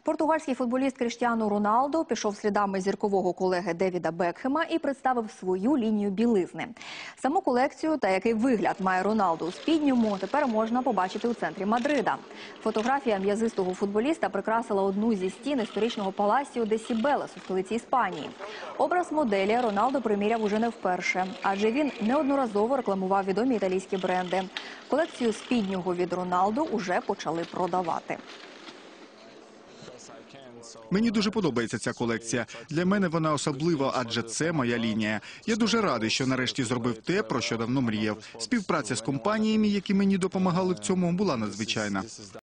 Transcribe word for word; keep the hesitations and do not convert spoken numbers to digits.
Португальський футболіст Кріштіану Роналдо пішов слідами зіркового колеги Девіда Бекхема і представив свою лінію білизни. Саму колекцію та який вигляд має Роналдо у спідньому тепер можна побачити у центрі Мадрида. Фотографія м'язистого футболіста прикрасила одну зі стін історичного паласіо де Сібелес у столиці Іспанії. Образ моделі Роналдо приміряв уже не вперше, адже він неодноразово рекламував відомі італійські бренди. Колекцію спіднього від Роналдо уже почали продавати. Мені дуже подобається ця колекція. Для мене вона особлива, адже це моя лінія. Я дуже радий, що нарешті зробив те, про що давно мріяв. Співпраця з компаніями, які мені допомагали в цьому, була надзвичайна.